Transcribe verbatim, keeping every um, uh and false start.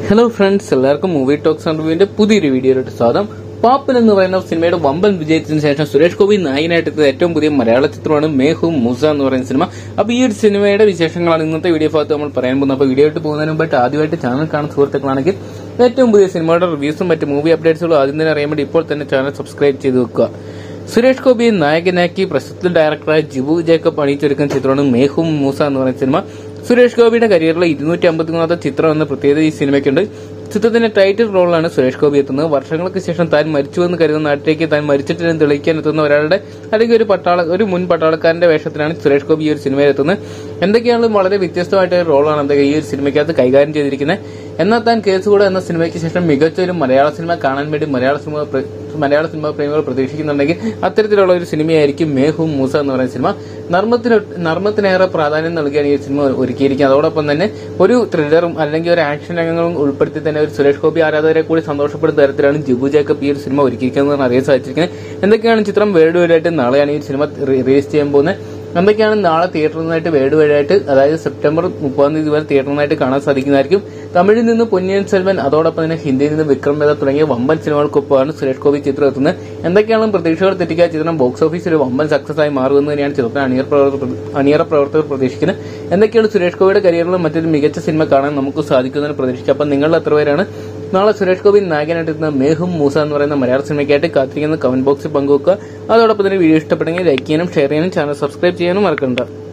Hello friends, എല്ലാവർക്കും movie talks and റിവ്യൂവിന്റെ പുതിയൊരു വീഡിയോയിലോട്ട് സ്വാഗതം. പാപ്പൻ എന്ന് പറയുന്ന സിനിമയുടെ വമ്പൻ വിജയത്തിന് ശേഷം സുരേഷ് ഗോപി നായകനായിട്ട് എത്തിയ ഏറ്റവും പുതിയ മലയാള ചിത്രമാണ് മേഹും മൂസ എന്ന് പറയുന്ന സിനിമ. അപ്പൊ ഈ ഒരു സിനിമയുടെ വിശേഷങ്ങളാണ് ഇന്നത്തെ വീഡിയോ ഭാഗത്ത് നമ്മൾ പറയാൻ പോകുന്നത്. അപ്പൊ വീഡിയോയിട്ട് പോകുന്നതിന് മുമ്പായിട്ട് ആദ്യമായിട്ട് ചാനൽ കാണുന്ന സുഹൃത്തുക്കളാണെങ്കിൽ ഏറ്റവും പുതിയ സിനിമയുടെ റിവ്യൂസും മറ്റ് മൂവി അപ്ഡേറ്റ്സുകളും ആദ്യം തന്നെ അറിയാൻ വേണ്ടി ഇപ്പോൾ തന്നെ ചാനൽ സബ്സ്ക്രൈബ് ചെയ്ത് വെക്കുക. സുരേഷ് ഗോപിയെ നായകനാക്കി പ്രശസ്ത ഡയറക്ടറായ ജിബു ജേക്കബ് അണിയിച്ചൊരുക്കുന്ന ചിത്രമാണ് മേഹും മൂസ എന്ന് പറയുന്ന സിനിമ. സുരേഷ് ഗോപിയുടെ കരിയറിലെ ഇരുന്നൂറ്റി അമ്പത്തിമൂന്നാമത്തെ ചിത്രം എന്ന പ്രത്യേകത ഈ സിനിമയ്ക്കുണ്ട്. ചിത്രത്തിന്റെ ടൈറ്റിൽ റോളിലാണ് സുരേഷ് ഗോപി എത്തുന്നത്. വർഷങ്ങൾക്ക് ശേഷം താൻ മരിച്ചുവെന്ന് കരുതുന്ന നാട്ടിലേക്ക് താൻ മരിച്ചിട്ടില്ലെന്ന് തെളിയിക്കാൻ എത്തുന്ന ഒരാളുടെ അല്ലെങ്കിൽ ഒരു പട്ടാള ഒരു മുൻ പട്ടാളക്കാരന്റെ വേഷത്തിലാണ് സുരേഷ് ഗോപി ഈ ഒരു സിനിമയിൽ എത്തുന്നത്. എന്തൊക്കെയാണ് വളരെ വ്യത്യസ്തമായിട്ടൊരു റോളാണ് എന്തൊക്കെ ഈ ഒരു സിനിമയ്ക്കകത്ത് കൈകാര്യം ചെയ്തിരിക്കുന്നത്. എന്നാൽ താൻ കേസുകൂടെ എന്ന സിനിമയ്ക്ക് ശേഷം മികച്ച ഒരു മലയാള സിനിമ കാണാൻ വേണ്ടി മലയാള സിനിമ മലയാള സിനിമാ പ്രേമികൾ പ്രതീക്ഷിക്കുന്നുണ്ടെങ്കിൽ അത്തരത്തിലുള്ള ഒരു സിനിമയായിരിക്കും മേഹും മൂസ എന്ന് പറയുന്ന സിനിമ. നർമ്മത്തിന് നർമ്മത്തിനേറെ പ്രാധാന്യം നൽകിയാണ് ഈ സിനിമ ഒരുക്കിയിരിക്കുന്നത്. അതോടൊപ്പം തന്നെ ഒരു ത്രില്ലറും അല്ലെങ്കിൽ ഒരു ആക്ഷൻ രംഗങ്ങളും ഉൾപ്പെടുത്തി തന്നെ ഒരു സുരേഷ് ഗോപി ആരാധകരെ കൂടി സന്തോഷപ്പെടുന്ന തരത്തിലാണ് ജിബു ജേക്കബ് ഈ ഒരു സിനിമ ഒരുക്കിയിരിക്കുന്നതെന്ന് അറിയാൻ സാധിച്ചിരിക്കുന്നത്. എന്തൊക്കെയാണ് ചിത്രം വേൾഡ് വൈഡായിട്ട് നാളെയാണ് ഈ സിനിമ റിലീസ് ചെയ്യാൻ പോകുന്നത്. എന്തൊക്കെയാണ് നാളെ തിയേറ്ററിൽ നിന്നായിട്ട് വേൾഡ് വൈഡായിട്ട് അതായത് സെപ്റ്റംബർ മുപ്പതാം തീയതി വരെ തിയേറ്ററിൽ നിന്നായിട്ട് കാണാൻ സാധിക്കുന്നതായിരിക്കും. തമിഴിൽ നിന്ന് പൊന്നിയിൻ സെൽവൻ, അതോടൊപ്പം തന്നെ ഹിന്ദിയിൽ നിന്ന് വിക്രം വേദ തുടങ്ങിയ വമ്പൻ സിനിമകൾക്കൊപ്പമാണ് സുരേഷ് ഗോപി ചിത്രം എത്തുന്നത്. എന്തൊക്കെയാണ് പ്രതീക്ഷകൾ തെറ്റിക്കാത്ത ചിത്രം ബോക്സ് ഓഫീസിൽ ഒരു വമ്പൻ സക്സസ് ആയി മാറുമെന്ന് തന്നെയാണ് ചിത്രത്തിന് അണിയർ പ്രവർത്തകർ അണിയറ പ്രവർത്തകർ പ്രതീക്ഷിക്കുന്നത്. എന്തൊക്കെയാണ് സുരേഷ് ഗോപിയുടെ കരിയറിലും മറ്റൊരു മികച്ച സിനിമ കാണാൻ നമുക്ക് സാധിക്കുമെന്ന് പ്രതീക്ഷിക്കുക. അപ്പം നിങ്ങൾ എത്ര പേരാണ് നാളെ സുരേഷ് ഗോപി നായകനായിട്ട് എത്തുന്ന മേഹും മൂസ എന്ന് പറയുന്ന മലയാള സിനിമയ്ക്കായിട്ട് കാത്തിരിക്കുന്ന കമന്റ് ബോക്സിൽ പങ്കുവെക്കുക. അതോടൊപ്പം തന്നെ വീഡിയോ ഇഷ്ടപ്പെട്ടെങ്കിൽ ലൈക്ക് ചെയ്യാനും ഷെയർ ചെയ്യാനും ചാനൽ സബ്സ്ക്രൈബ് ചെയ്യാനും മറക്കണ്ട.